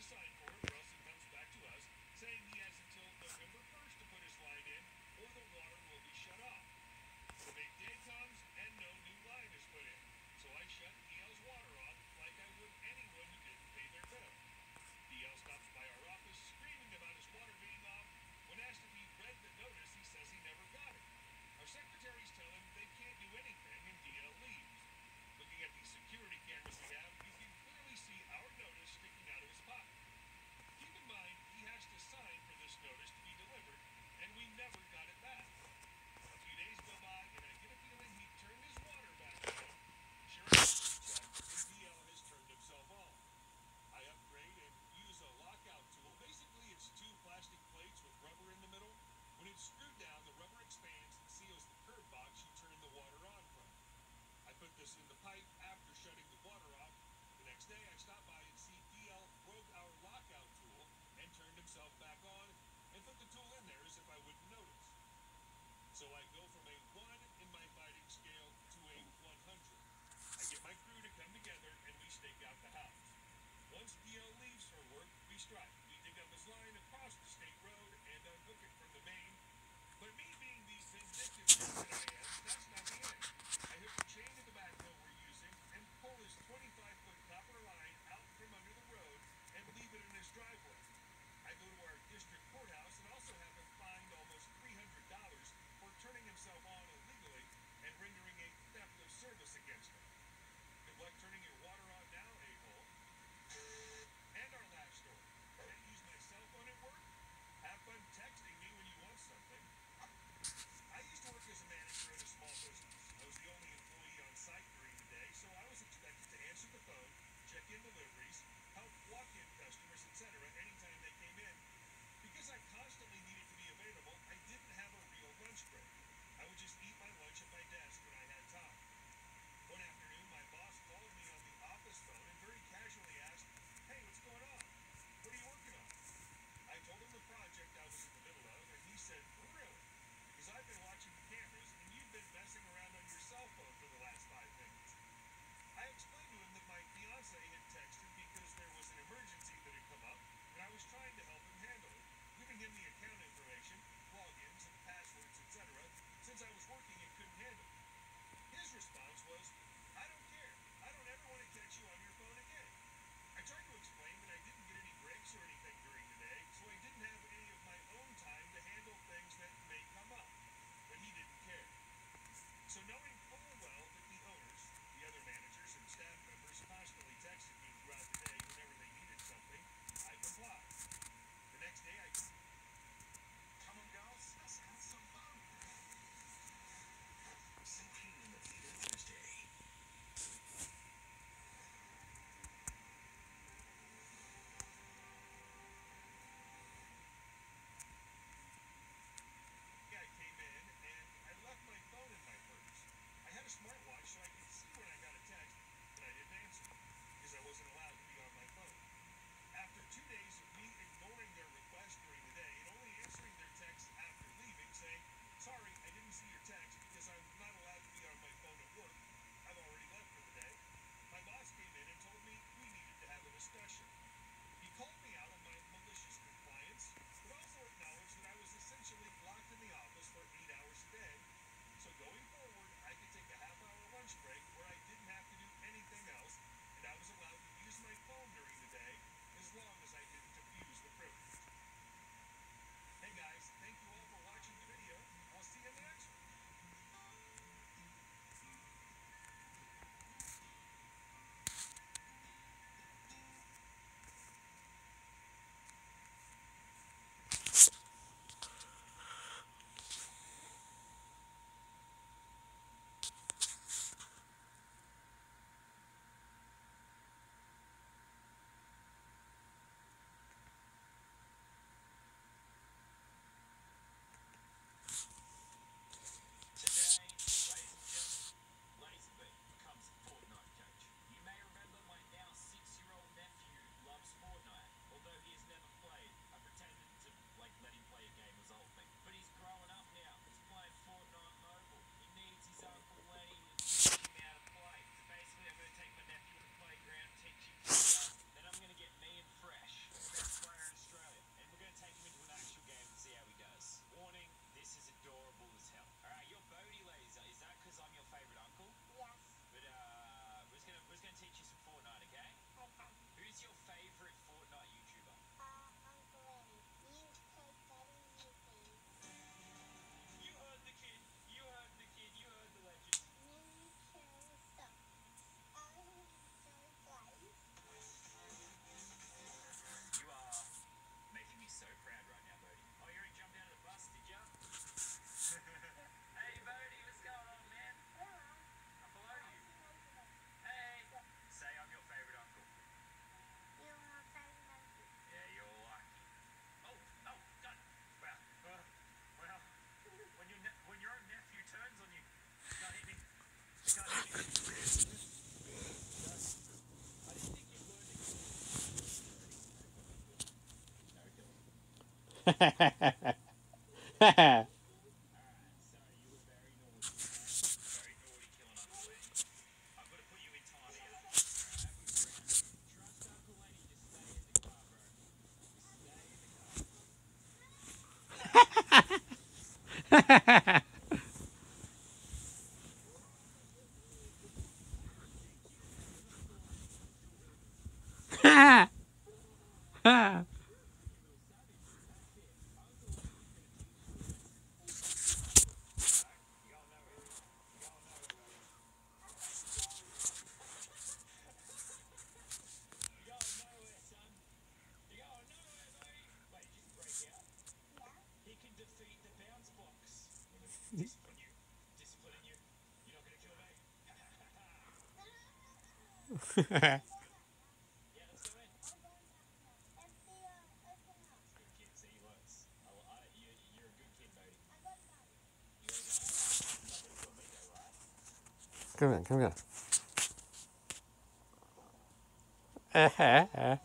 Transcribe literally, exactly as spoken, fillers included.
sign for it, or else he comes back to us saying he has until November first to put his line in, or the water will be shut off. The big day comes and no new line is put in, so I shut D L's water off like I would anyone who didn't pay their bill. D L stops by our office screaming about his water being off. When asked if he read the notice, he says he never got it. Our secretaries tell him they can't do anything, and D L leaves. Looking at the security cameras we have, you can clearly see our notice sticking out of his pocket. Keep in mind, he has to sign for this notice to be delivered, and we never got it back. A few days go by, and I get a feeling he turned his water back on. Sure enough, we check, and D L has turned himself on. I upgrade and use a lockout tool. Basically, it's two plastic plates with rubber in the middle. When it's screwed down, the rubber expands and seals the curb box you turn the water on from. I put this in the pipe after shutting the water off. The next day, I stop by and see D L broke our lockout tool and turned himself back on and put the tool in there as if I wouldn't notice. So I go from a one in my fighting scale to a one hundred. I get my crew to come together and we stake out the house. Once D L leaves for work, we strike. We dig up his line across the state road and unhook it from the main. But me being the vindictive that I am, that's not the end. I hook the chain to the backhoe we're using and pull his twenty-five foot copper line out from under the road and leave it in his driveway. I go to our district courthouse and also have him fined almost three hundred dollars for turning himself on illegally and rendering a theft of service against him. Good luck turning your water on now, a-hole. And our last story. Can I use my cell phone at work? Come here, come here.